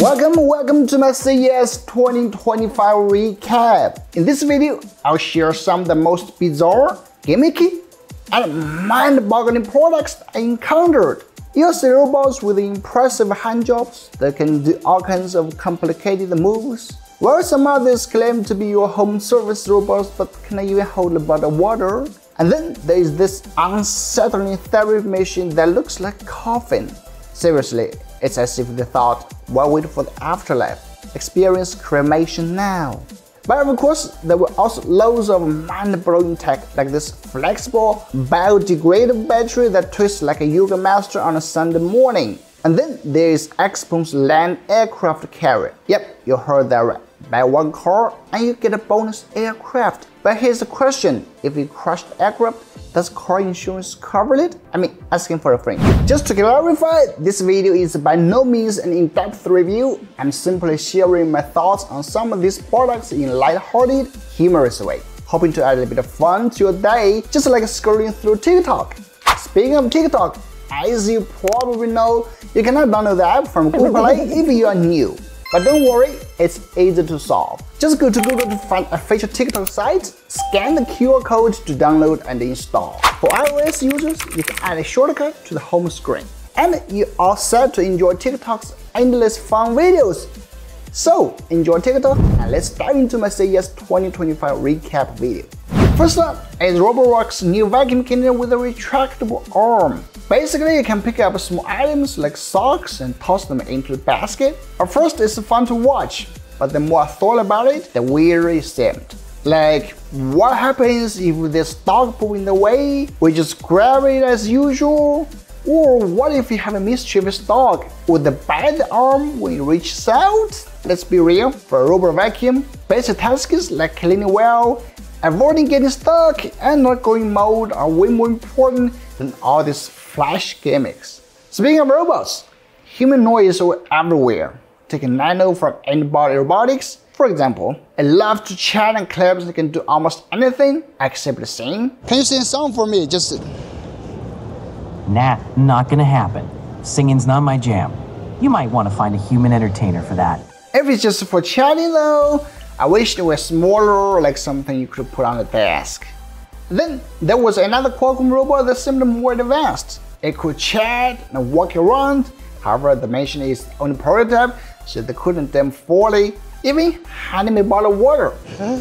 Welcome to my CES 2025 recap. In this video, I'll share some of the most bizarre, gimmicky, and mind-boggling products I encountered. You'll see robots with impressive hand jobs that can do all kinds of complicated moves, while some others claim to be your home service robots but cannot even hold a bottle of water. And then there is this unsettling therapy machine that looks like a coffin. Seriously, it's as if they thought, why wait for the afterlife? Experience cremation now. But of course, there were also loads of mind-blowing tech like this flexible, biodegradable battery that twists like a yoga master on a Sunday morning. And then there is Xpeng's land aircraft carrier. Yep, you heard that right. Buy one car and you get a bonus aircraft. But here's the question, if you crash the aircraft, does car insurance cover it? I mean, asking for a friend. Just to clarify, this video is by no means an in-depth review. I'm simply sharing my thoughts on some of these products in a light-hearted, humorous way. Hoping to add a bit of fun to your day, just like scrolling through TikTok. Speaking of TikTok, as you probably know, you cannot download the app from Google Play if you are new. But don't worry, it's easy to solve. Just go to Google to find a official TikTok site, scan the QR code to download and install. For iOS users, you can add a shortcut to the home screen. And you're all set to enjoy TikTok's endless fun videos. So, enjoy TikTok and let's dive into my CES 2025 recap video. First up is Roborock's new vacuum cleaner with a retractable arm. Basically, you can pick up small items like socks and toss them into the basket. At first, it's fun to watch, but the more I thought about it, the weirder it seemed. Like, what happens if there's dog poo in the way? We just grab it as usual? Or what if you have a mischievous dog? Would the bad arm when it reaches out? Let's be real, for a robot vacuum, basic tasks like cleaning well, avoiding getting stuck, and not going mold are way more important than all these flash gimmicks. Speaking of robots, humanoids are everywhere. Take a Nano from Antibody Robotics, for example. It loves to chat and claps and can do almost anything except sing. Can you sing a song for me? Just... Nah, not gonna happen. Singing's not my jam. You might want to find a human entertainer for that. If it's just for chatting though, I wish it was smaller, like something you could put on the desk. Then there was another Qualcomm robot that seemed more advanced. It could chat and walk around. However, the machine is only prototype, so they couldn't damn fully even hand me a bottle of water.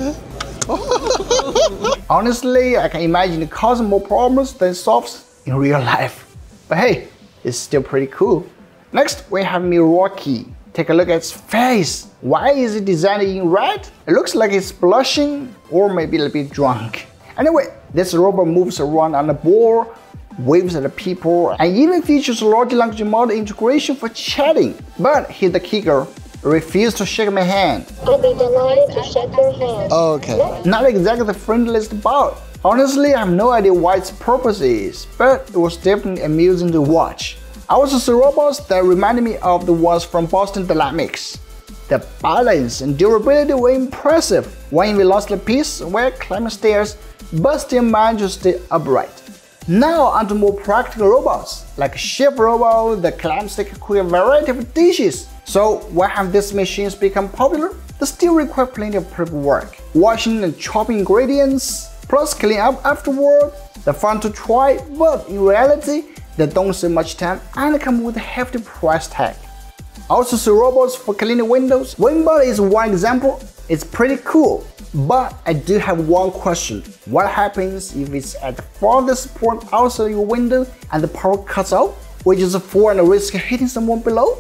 Honestly, I can imagine it causing more problems than it solves in real life. But hey, it's still pretty cool. Next, we have Milwaukee. Take a look at its face. Why is it designed in red? It looks like it's blushing or maybe a little bit drunk. Anyway, this robot moves around on the board, waves at the people, and even features large language model integration for chatting. But here's the kicker. It refused to shake my hand. I'll be delighted to shake your hand. Okay. Not exactly the friendliest bot. Honestly, I have no idea what its purpose is, but it was definitely amusing to watch. I also saw robots that reminded me of the ones from Boston Dynamics. The balance and durability were impressive. One even lost a piece while climbing stairs, but still managed to stay upright. Now onto more practical robots, like a chef robot that claims they can cook a variety of dishes. So why have these machines become popular? They still require plenty of prep work, washing and chopping ingredients, plus cleaning up afterward. They're fun to try, but in reality, they don't save much time and come with a hefty price tag. Also see robots for cleaning windows. Windbot is one example. It's pretty cool, but I do have one question. What happens if it's at the farthest point outside your window and the power cuts out, which is for and risk hitting someone below?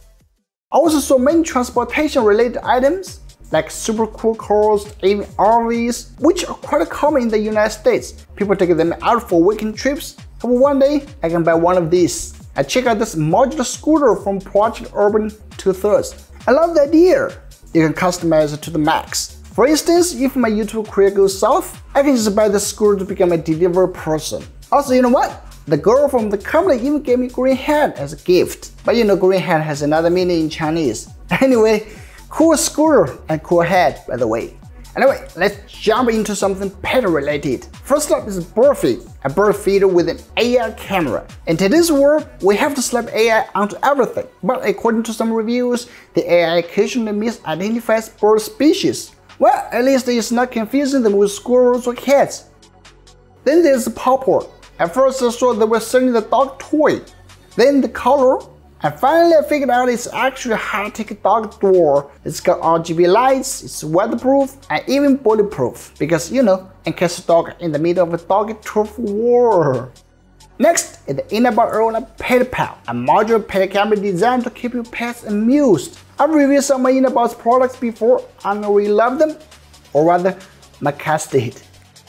I also saw many transportation related items like super cool cars, even RVs, which are quite common in the United States. People take them out for weekend trips. Hope one day I can buy one of these. I checked out this modular scooter from Project Urban 2/3. I love the idea. You can customize it to the max. For instance, if my YouTube career goes south, I can just buy the scooter to become a delivery person. Also, you know what? The girl from the company even gave me green hat as a gift. But you know, green hat has another meaning in Chinese. Anyway, cool scooter and cool hat, by the way. Anyway, let's jump into something pet related. First up is Burfy, a bird feeder with an AI camera. In today's world, we have to slap AI onto everything, but according to some reviews, the AI occasionally misidentifies bird species. Well, at least it's not confusing them with squirrels or cats. Then there's the pawpaw. At first I thought they were selling the dog toy, then the color, and finally I figured out it's actually a high-tech dog door. It's got RGB lights, it's weatherproof, and even bulletproof, because you know, in case a dog in the middle of a dog turf war. Next is the Inabar Pet Pal, a modular pet camera designed to keep your pets amused. I've reviewed some of Inabar's products before and I really love them, or rather, my cats did.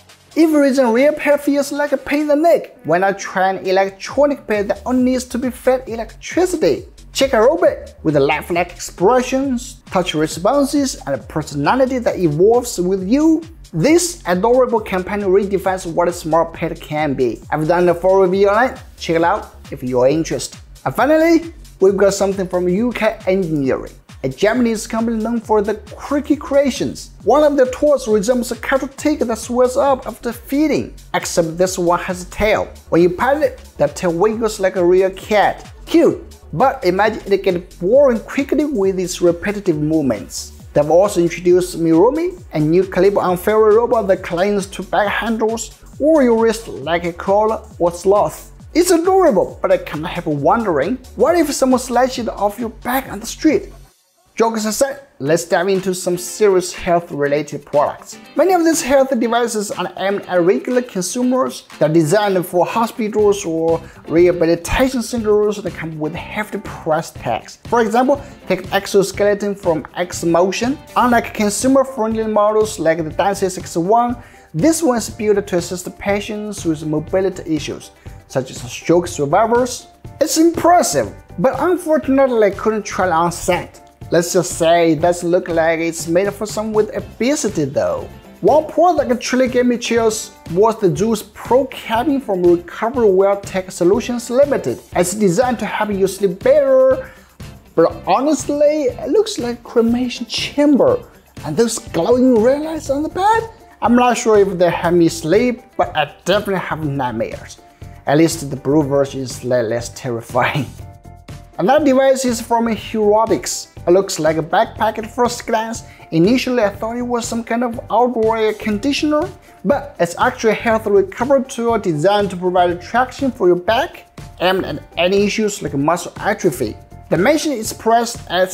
If raising real pet feels like a pain in the neck, when I try an electronic pet that only needs to be fed electricity. Check a robot with lifelike expressions, touch responses, and a personality that evolves with you. This adorable companion redefines what a smart pet can be. I've done a full review on it, check it out if you're interested. And finally, we've got something from UK Engineering, a Japanese company known for their quirky creations. One of their toys resembles a cattle tick that swells up after feeding, except this one has a tail. When you pat it, that tail wiggles like a real cat. Cute, but imagine it gets boring quickly with its repetitive movements. They've also introduced Mirumi, a new clip-on fairy robot that clings to back handles or your wrist like a koala or sloth. It's adorable, but I can't help wondering, what if someone slashed it off your back on the street? Jokes aside, let's dive into some serious health-related products. Many of these health devices are aimed at regular consumers. They're designed for hospitals or rehabilitation centers that come with hefty price tags. For example, take exoskeleton from XMotion. Unlike consumer-friendly models like the Densys X1, this one is built to assist patients with mobility issues, such as stroke survivors. It's impressive, but unfortunately I couldn't try it on set. Let's just say it doesn't look like it's made for someone with obesity though. One product that truly gave me chills was the Zeus Pro Cabin from Recovery Well Tech Solutions Limited. It's designed to help you sleep better, but honestly, it looks like a cremation chamber. And those glowing red lights on the bed? I'm not sure if they help me sleep, but I definitely have nightmares. At least the blue version is less terrifying. Another device is from Heroics. It looks like a backpack at first glance. Initially I thought it was some kind of outdoor air conditioner, but it's actually a health recovery tool designed to provide traction for your back, aimed at any issues like muscle atrophy. The dimension is priced at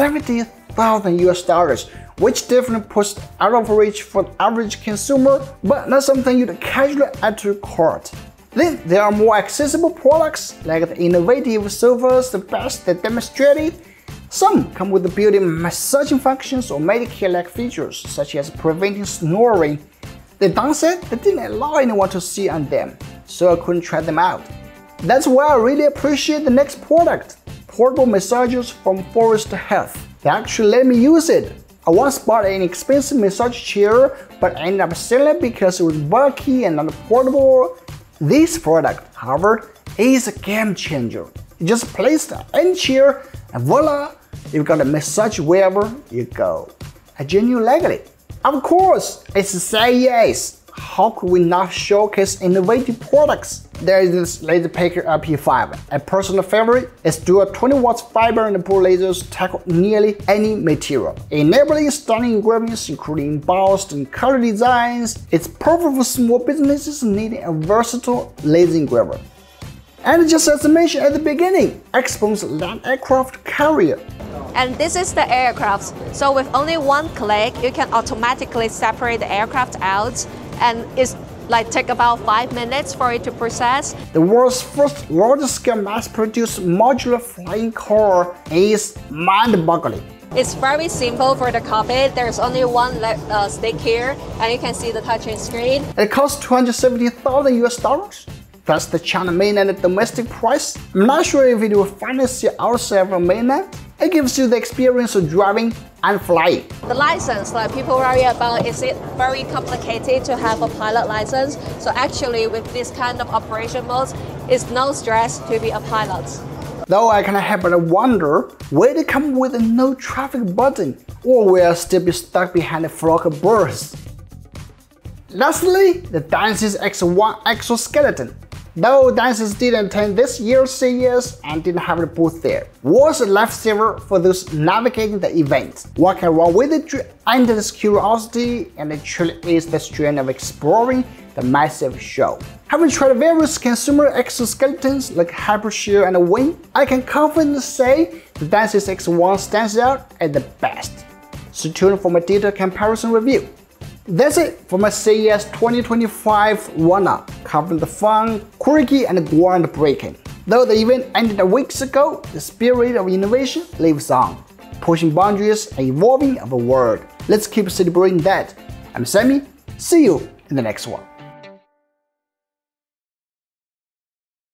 $70,000 US, which definitely puts it out of reach for the average consumer, but not something you'd casually add to your cart. Then there are more accessible products like the innovative sofas, the best that demonstrated. Some come with the built-in massaging functions or Medicare-like features, such as preventing snoring. The downside, they didn't allow anyone to see on them, so I couldn't try them out. That's why I really appreciate the next product, portable massagers from Forest Health. They actually let me use it. I once bought an expensive massage chair, but ended up selling it because it was bulky and not portable. This product, however, is a game changer. You just place it in a chair and voila, you've got a massage wherever you go. I genuinely like it. Of course, it's CES. How could we not showcase innovative products? There is this LaserPacker LP5. A personal favorite is dual 20 watts fiber and pool lasers tackle nearly any material, enabling stunning engravings including embossed and color designs. It's perfect for small businesses needing a versatile laser engraver. And just as I mentioned at the beginning, Xpeng's land aircraft carrier. And this is the aircraft. So with only one click, you can automatically separate the aircraft out, and it's take about 5 minutes for it to process. The world's first large-scale mass-produced modular flying car is mind-boggling. It's very simple for the cockpit. There's only one stick here, and you can see the touchscreen screen. It costs $270,000 US. That's the China mainland domestic price. I'm not sure if it will finally see outside of mainland. It gives you the experience of driving and flying. The license, people worry about, is it very complicated to have a pilot license? So actually with this kind of operation modes, it's no stress to be a pilot. Though I can't help but wonder, will they come with a no traffic button, or will I still be stuck behind a flock of birds? Lastly, the Dansys X1 exoskeleton. Though Dansys didn't attend this year's CES and didn't have a booth there, was a lifesaver for those navigating the event. Walking around with it endless curiosity, and it truly is the strength of exploring the massive show. Having tried various consumer exoskeletons like Hypershare and Wing, I can confidently say the Dansys X1 stands out as the best. Stay tuned for my detailed comparison review. That's it for my CES 2025 run-up, covering the fun, quirky, and groundbreaking. Though the event ended weeks ago, the spirit of innovation lives on, pushing boundaries and evolving of the world. Let's keep celebrating that. I'm Sammy, see you in the next one.